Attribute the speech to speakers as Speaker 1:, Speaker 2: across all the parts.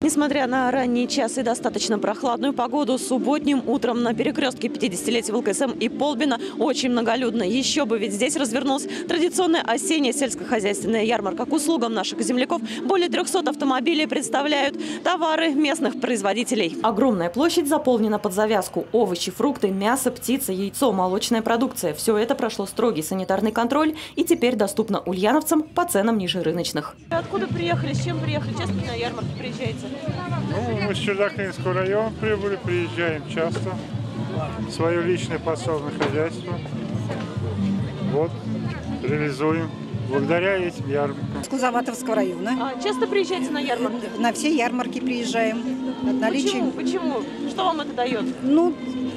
Speaker 1: Несмотря на ранний час и достаточно прохладную погоду, субботним утром на перекрестке 50-летия ВЛКСМ и Полбина очень многолюдно. Еще бы, ведь здесь развернулась традиционная осенняя сельскохозяйственная ярмарка. К услугам наших земляков более 300 автомобилей представляют товары местных производителей. Огромная площадь заполнена под завязку. Овощи, фрукты, мясо, птица, яйцо, молочная продукция. Все это прошло строгий санитарный контроль и теперь доступно ульяновцам по ценам ниже рыночных. Откуда приехали, с чем приехали? Часто на ярмарку приезжаете?
Speaker 2: Ну, мы с Чердакинского района прибыли, приезжаем часто. Свое личное подсобное хозяйство. Вот, реализуем. Благодаря этим ярмаркам.
Speaker 3: С Кузоватовского района.
Speaker 1: А часто приезжаете на ярмарки?
Speaker 3: На все ярмарки приезжаем.
Speaker 1: Почему? Что вам это дает?
Speaker 3: Ну,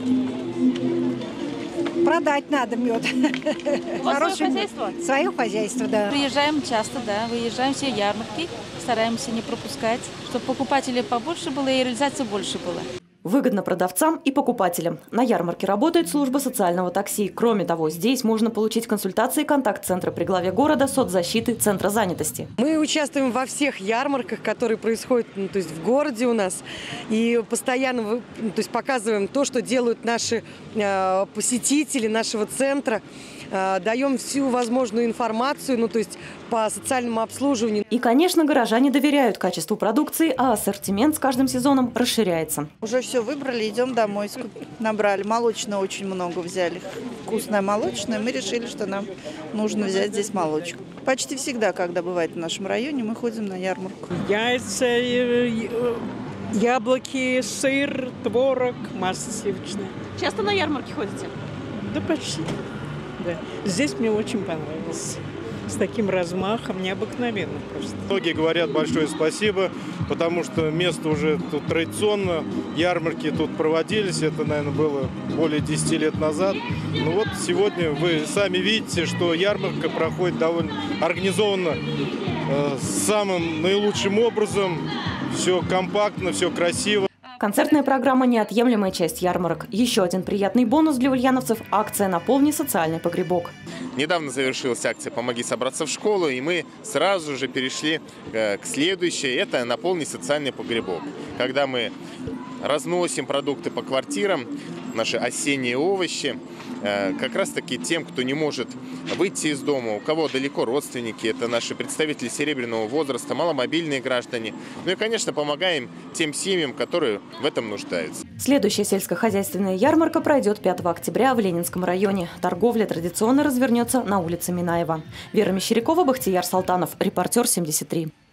Speaker 3: продать надо мед.
Speaker 1: У вас свое хозяйство?
Speaker 3: Свое хозяйство, да.
Speaker 4: Приезжаем часто, да. Выезжаем все ярмарки. Стараемся не пропускать, чтобы покупателей побольше было и реализации больше было.
Speaker 1: Выгодно продавцам и покупателям. На ярмарке работает служба социального такси. Кроме того, здесь можно получить консультации контакт-центра при главе города, соцзащиты, центра занятости.
Speaker 5: Мы участвуем во всех ярмарках, которые происходят то есть в городе у нас. И постоянно показываем то, что делают наши посетители нашего центра. Даем всю возможную информацию, то есть по социальному обслуживанию.
Speaker 1: И, конечно, горожане доверяют качеству продукции, а ассортимент с каждым сезоном расширяется.
Speaker 6: Уже все выбрали, идем домой. Набрали. Молочное очень много взяли. Вкусное молочное. Мы решили, что нам нужно взять здесь молочку. Почти всегда, когда бывает в нашем районе, мы ходим на ярмарку.
Speaker 7: Яйца, яблоки, сыр, творог, масло сливочное.
Speaker 1: Часто на ярмарке ходите?
Speaker 7: Да почти. Да. Здесь мне очень понравилось. С таким размахом, необыкновенно просто.
Speaker 8: Многие говорят большое спасибо, потому что место уже тут традиционно, ярмарки тут проводились, это, наверное, было более 10 лет назад. Ну вот сегодня вы сами видите, что ярмарка проходит довольно организованно, самым наилучшим образом, все компактно, все красиво.
Speaker 1: Концертная программа – неотъемлемая часть ярмарок. Еще один приятный бонус для ульяновцев – акция «Наполни социальный погребок».
Speaker 9: Недавно завершилась акция «Помоги собраться в школу», и мы сразу же перешли к следующей – это «Наполни социальный погребок». Когда мы разносим продукты по квартирам, наши осенние овощи, как раз-таки тем, кто не может выйти из дома, у кого далеко родственники, это наши представители серебряного возраста, маломобильные граждане. Ну и, конечно, помогаем тем семьям, которые в этом нуждаются.
Speaker 1: Следующая сельскохозяйственная ярмарка пройдет 5 октября в Ленинском районе. Торговля традиционно развернется на улице Минаева. Вера Мещерякова, Бахтияр Салтанов, Репортер 73.